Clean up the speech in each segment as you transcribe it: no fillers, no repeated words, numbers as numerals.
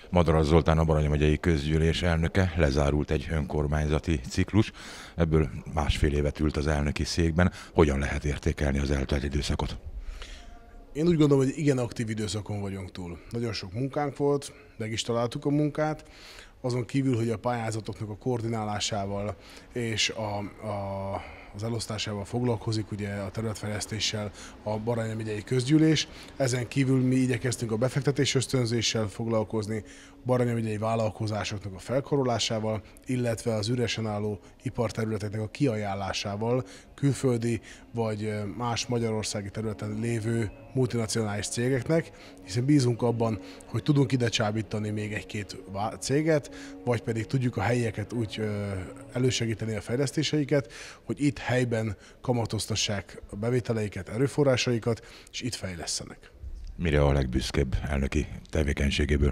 Madaras Zoltán, a Baranya megyei közgyűlés elnöke, lezárult egy önkormányzati ciklus, ebből másfél évet ült az elnöki székben. Hogyan lehet értékelni az eltelt időszakot? Én úgy gondolom, hogy igen aktív időszakon vagyunk túl. Nagyon sok munkánk volt, meg is találtuk a munkát, azon kívül, hogy a pályázatoknak a koordinálásával és az elosztásával foglalkozik, ugye a területfejlesztéssel a Baranya megyei közgyűlés. Ezen kívül mi igyekeztünk a befektetés ösztönzéssel foglalkozni, Baranya megyei vállalkozásoknak a felkarolásával, illetve az üresen álló iparterületeknek a kiajánlásával külföldi vagy más magyarországi területen lévő multinacionális cégeknek, hiszen bízunk abban, hogy tudunk ide csábítani még egy-két céget, vagy pedig tudjuk a helyieket úgy elősegíteni a fejlesztéseiket, hogy itt helyben kamatoztassák a bevételeiket, erőforrásaikat, és itt fejlesztenek. Mire a legbüszkébb elnöki tevékenységéből?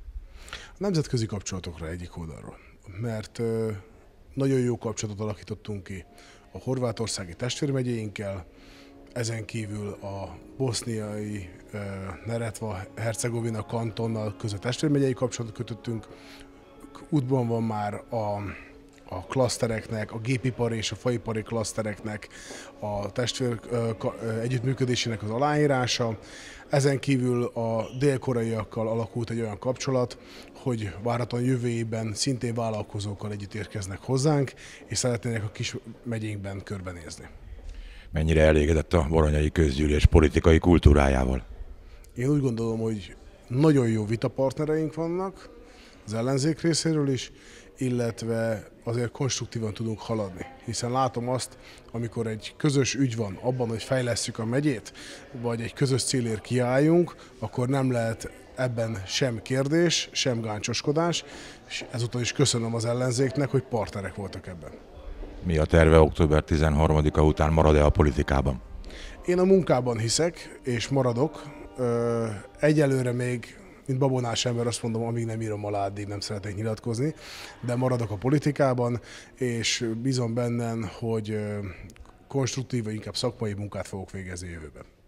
A nemzetközi kapcsolatokra egyik oldalról, mert nagyon jó kapcsolatot alakítottunk ki a horvátországi testvérmegyéinkkel, ezen kívül a boszniai Neretva-Hercegovina kantonnal között testvérmegyei kapcsolatot kötöttünk. Útban van már a klasztereknek, a gépipari és a faipari klasztereknek a testvér együttműködésének az aláírása. Ezen kívül a dél-koreaiakkal alakult egy olyan kapcsolat, hogy várhatóan jövő évben szintén vállalkozókkal együtt érkeznek hozzánk, és szeretnének a kis megyénkben körbenézni. Mennyire elégedett a baranyai közgyűlés politikai kultúrájával? Én úgy gondolom, hogy nagyon jó vitapartnereink vannak, az ellenzék részéről is, illetve azért konstruktívan tudunk haladni. Hiszen látom azt, amikor egy közös ügy van abban, hogy fejlesszük a megyét, vagy egy közös célért kiálljunk, akkor nem lehet ebben sem kérdés, sem gáncsoskodás, és ezúttal is köszönöm az ellenzéknek, hogy partnerek voltak ebben. Mi a terve október 13-a után, marad-e a politikában? Én a munkában hiszek, és maradok. Egyelőre még, mint babonás ember azt mondom, amíg nem írom alá, addig nem szeretnék nyilatkozni, de maradok a politikában, és bízom bennem, hogy konstruktív, vagy inkább szakmai munkát fogok végezni jövőben.